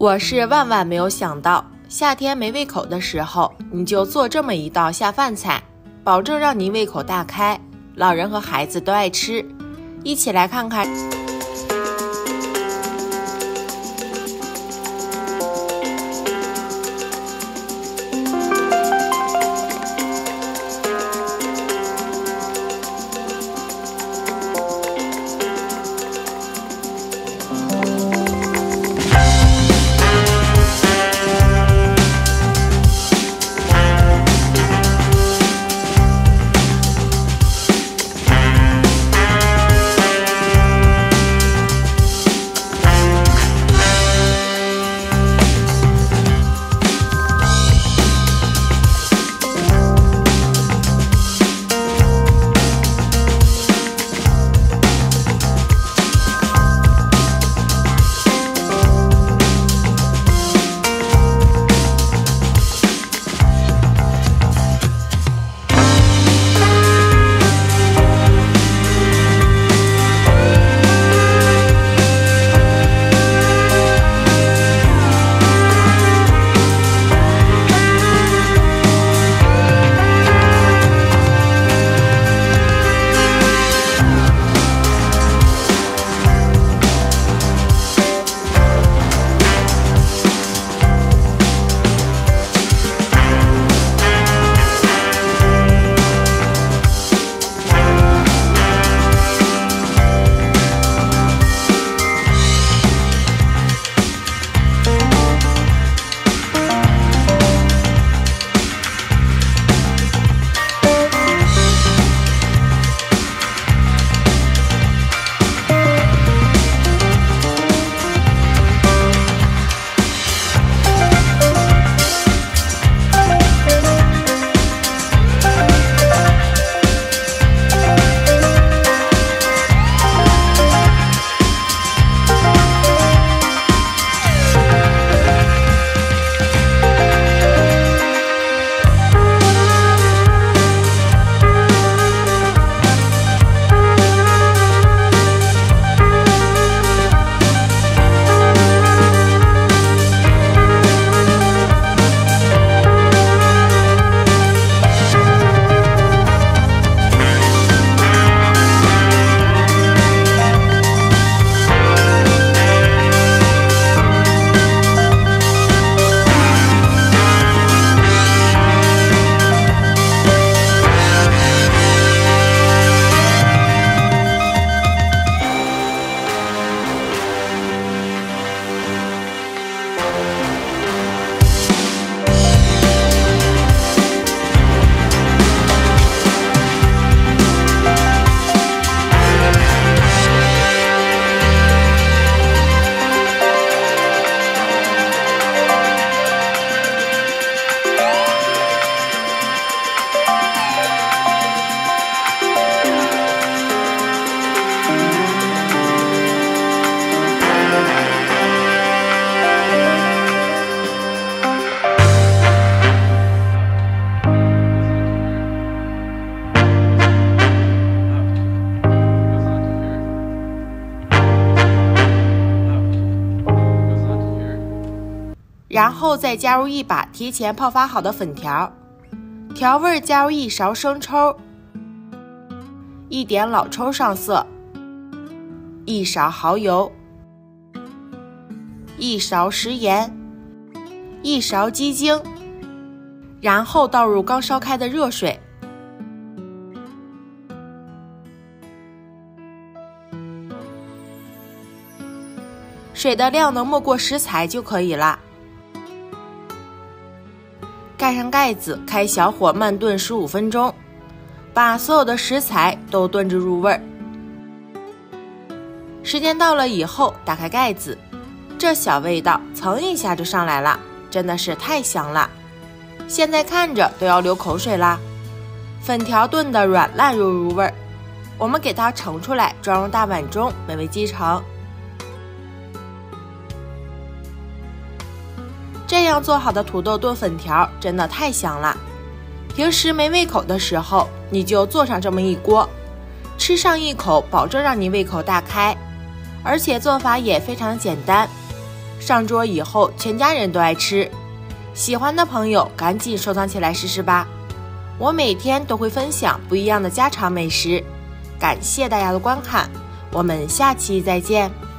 我是万万没有想到，夏天没胃口的时候，你就做这么一道下饭菜，保证让你胃口大开，老人和孩子都爱吃。一起来看看。然后再加入一把提前泡发好的粉条，调味加入1勺生抽，1点老抽上色，1勺蚝油，1勺食盐，1勺鸡精，然后倒入刚烧开的热水，水的量能没过食材就可以了。盖上盖子，开小火慢炖15分钟，把所有的食材都炖至入味儿。时间到了以后，打开盖子，这小味道蹭一下就上来了，真的是太香了。现在看着都要流口水啦。粉条炖得软烂又入味儿，我们给它盛出来，装入大碗中，美味继承。这样做好的土豆炖粉条真的太香了，平时没胃口的时候，你就做上这么一锅，吃上一口保证让你胃口大开，而且做法也非常简单。 上桌以后全家人都爱吃。喜欢的朋友赶紧收藏起来试试吧。我每天都会分享不一样的家常美食。感谢大家的观看，我们下期再见。